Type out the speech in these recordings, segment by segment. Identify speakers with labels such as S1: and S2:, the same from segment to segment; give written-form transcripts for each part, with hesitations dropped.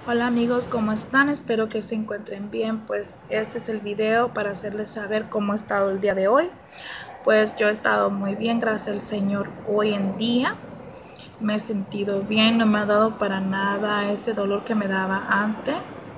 S1: Hola amigos, ¿cómo están? Espero que se encuentren bien. Pues este es el video para hacerles saber cómo he estado el día de hoy. Pues yo he estado muy bien, gracias al Señor. Hoy en día me he sentido bien, no me ha dado para nada ese dolor que me daba antes.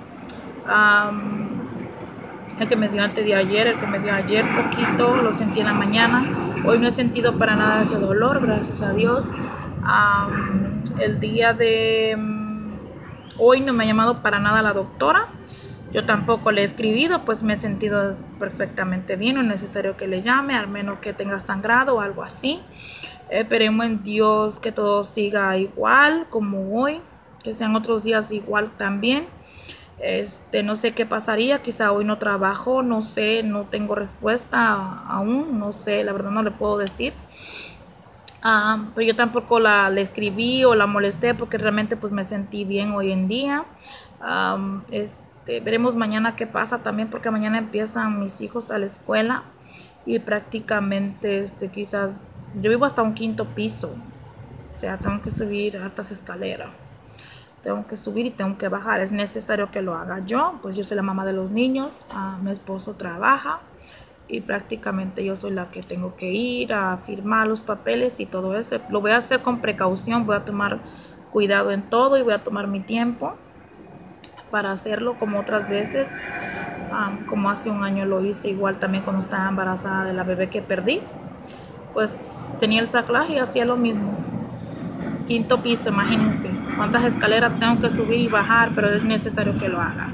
S1: El que me dio antes de ayer, el que me dio ayer poquito, lo sentí en la mañana. Hoy no he sentido para nada ese dolor, gracias a Dios. El día de hoy no me ha llamado para nada la doctora. Yo tampoco le he escribido, pues me he sentido perfectamente bien. No es necesario que le llame, al menos que tenga sangrado o algo así. Esperemos en Dios que todo siga igual como hoy, que sean otros días igual también. No sé qué pasaría, quizá hoy no trabajo, no sé, no tengo respuesta aún, no sé, la verdad no le puedo decir. Pero yo tampoco le escribí o la molesté porque realmente pues me sentí bien hoy en día. Veremos mañana qué pasa también, porque mañana empiezan mis hijos a la escuela y prácticamente quizás yo vivo hasta un 5.º piso, o sea, tengo que subir hartas escaleras. Tengo que subir y tengo que bajar. Es necesario que lo haga yo, pues yo soy la mamá de los niños, mi esposo trabaja y prácticamente yo soy la que tengo que ir a firmar los papeles y todo eso. Lo voy a hacer con precaución, voy a tomar cuidado en todo y voy a tomar mi tiempo para hacerlo como otras veces. Como hace un año lo hice igual también cuando estaba embarazada de la bebé que perdí. Pues tenía el saclaje y hacía lo mismo. 5.º piso, imagínense cuántas escaleras tengo que subir y bajar, pero es necesario que lo haga.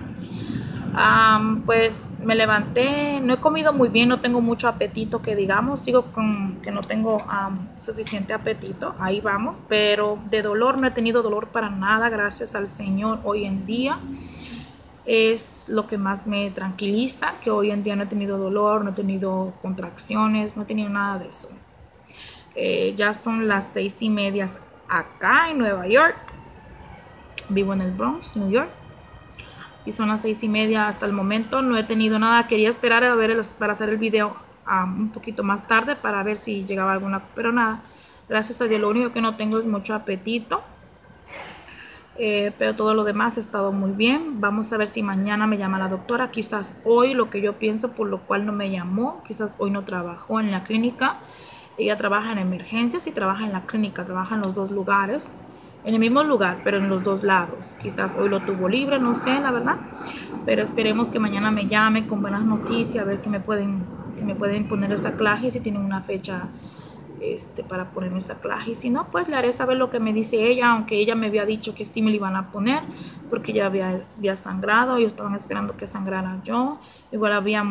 S1: Pues me levanté, no he comido muy bien, no tengo mucho apetito que digamos, sigo con que no tengo suficiente apetito, ahí vamos, pero de dolor no he tenido dolor para nada, gracias al Señor. Hoy en día es lo que más me tranquiliza, que hoy en día no he tenido dolor, no he tenido contracciones, no he tenido nada de eso. Ya son las 6:30 acá en Nueva York. Vivo en el Bronx, New York, y son las 6:30 hasta el momento. No he tenido nada, quería esperar a ver para hacer el video un poquito más tarde para ver si llegaba alguna, pero nada, gracias a Dios. Lo único que no tengo es mucho apetito, pero todo lo demás ha estado muy bien. Vamos a ver si mañana me llama la doctora, quizás hoy, lo que yo pienso, por lo cual no me llamó, quizás hoy no trabajó en la clínica. Ella trabaja en emergencias y trabaja en la clínica, trabaja en los dos lugares, en el mismo lugar, pero en los dos lados. Quizás hoy lo tuvo libre, no sé, la verdad. Pero esperemos que mañana me llame con buenas noticias, a ver si me pueden poner esa clase, si tienen una fecha para ponerme esa clase. Y si no, pues le haré saber lo que me dice ella, aunque ella me había dicho que sí me lo iban a poner, porque ya había sangrado, ellos estaban esperando que sangrara yo. Igual había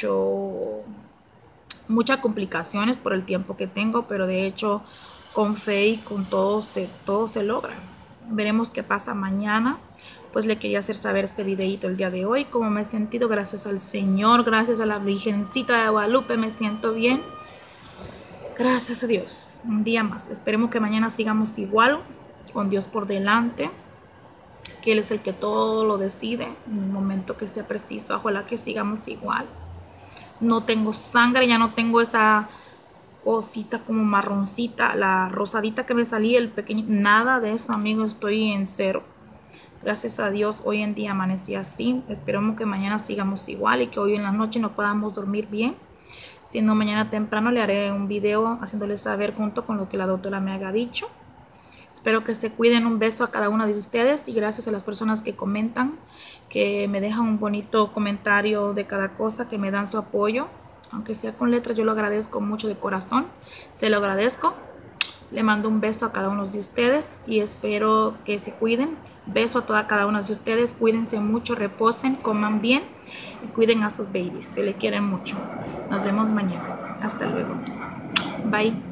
S1: muchas complicaciones por el tiempo que tengo, pero de hecho con fe y con todo se logra. Veremos qué pasa mañana. Pues le quería hacer saber este videito el día de hoy, cómo me he sentido, gracias al Señor, gracias a la Virgencita de Guadalupe, me siento bien, gracias a Dios. Un día más, esperemos que mañana sigamos igual, con Dios por delante, que Él es el que todo lo decide en el momento que sea preciso. Ojalá que sigamos igual. No tengo sangre, ya no tengo esa cosita como marroncita, la rosadita que me salía, el pequeño, nada de eso, amigos, estoy en cero. Gracias a Dios, hoy en día amanecí así. Esperemos que mañana sigamos igual y que hoy en la noche nos podamos dormir bien. Si no, mañana temprano le haré un video haciéndoles saber junto con lo que la doctora me haya dicho. Espero que se cuiden. Un beso a cada uno de ustedes y gracias a las personas que comentan, que me dejan un bonito comentario de cada cosa, que me dan su apoyo, aunque sea con letras. Yo lo agradezco mucho de corazón, se lo agradezco. Le mando un beso a cada uno de ustedes y espero que se cuiden. Beso a cada uno de ustedes, cuídense mucho, reposen, coman bien y cuiden a sus babies, se les quieren mucho. Nos vemos mañana, hasta luego, bye.